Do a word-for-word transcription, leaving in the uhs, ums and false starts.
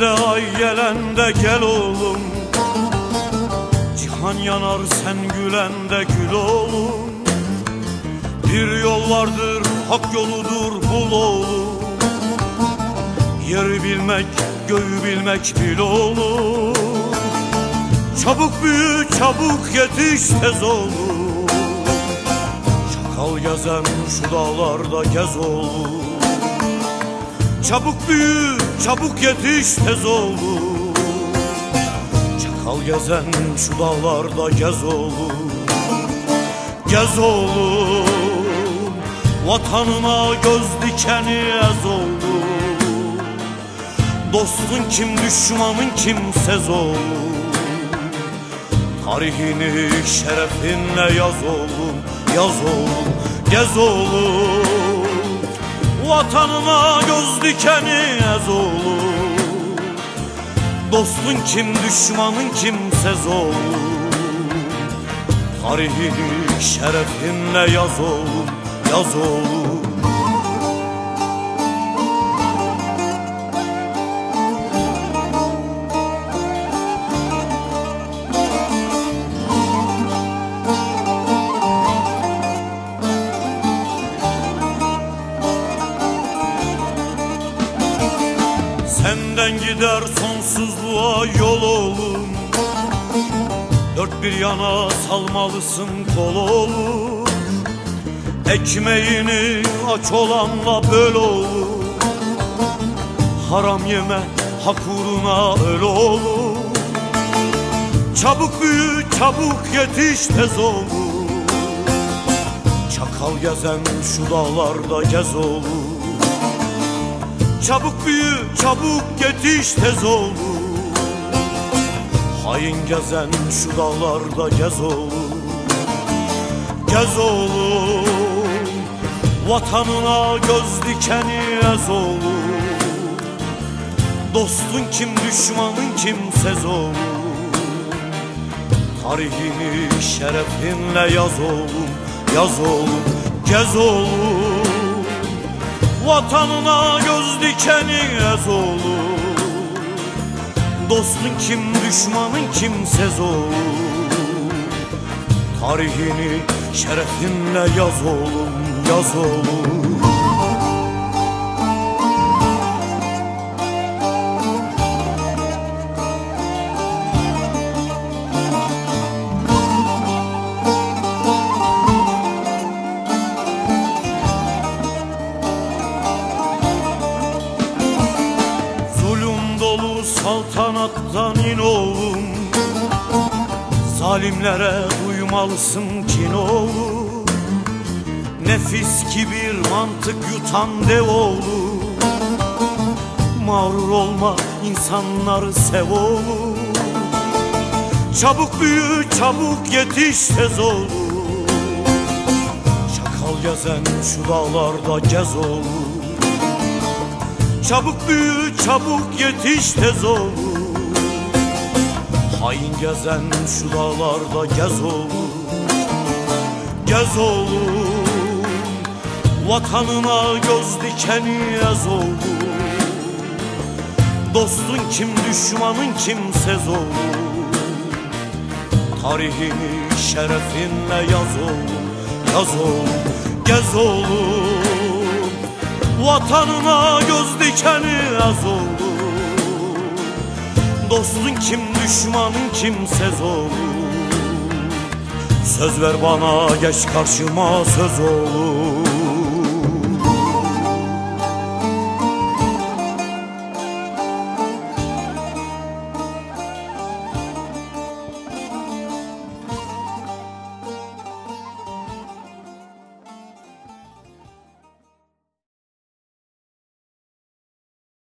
düşende ay gelende gel oğlum. Cihan yanar sen gülende gül oğlum. Bir yol vardır hak yoludur bul oğlum. Yeri bilmek göğü bilmek bil oğlum. Çabuk büyü çabuk yetiş tez oğlum. Çakal gezen şu dağlarda gez oğlum. Çabuk büyü çabuk yetiş tez oğlum. Çakal gezen şu dağlarda gez oğlum. Gez oğlum, vatanına göz dikeni ez oğlum. Dostun kim düşmanın kimsez oğlum. Tarihini şerefinle yaz oğlum, yaz oğlum, gez oğlum. Vatanına göz dikeni ez oğlum. Dostun kim düşmanın kimsez oğlum. Tarihini şerefinle yaz oğlum, yaz oğlum. Senden gider sonsuzluğa yol oğlum. Dört bir yana salmalısın kol oğlum. Ekmeğini aç olanla böl oğlum. Haram yeme hak uğruna öl oğlum. Çabuk büyü çabuk yetiş tez oğlum. Çakal gezen şu dağlarda gez oğlum. Çabuk büyü çabuk yetiş tez oğlum. Hain gezen şu dağlarda gez oğlum. Gez oğlum, vatanına göz dikeni ez oğlum. Dostun kim düşmanın kimsez oğlum. Tarihini şerefinle yaz oğlum, yaz oğlum, gez oğlum. Vatanına göz dikeni ez oğlum. Dostun kim düşmanın kimsez oğlum. Tarihini şerefinle yaz oğlum, yaz oğlum. Saltanattan in oğlum. Zalimlere duymalısın kin oğlum. Nefis kibir mantık yutan dev oğlum. Mağrur olma insanları sev oğlum. Çabuk büyü çabuk yetiş tez oğlum. Çakal gezen şu dağlarda gez oğlum. Çabuk büyü çabuk yetiş tez oğlum. Hain gezen şu dağlarda gez oğlum. Gez oğlum, vatanına göz dikeni ez oğlum. Dostun kim düşmanın kimsez oğlum. Tarihini şerefinle yaz oğlum, yaz oğlum, gez oğlum. Vatanına göz dikeni ez oğlum. Dostun kim düşmanın kimsez oğlum. Söz ver bana geç karşıma söz oğlum.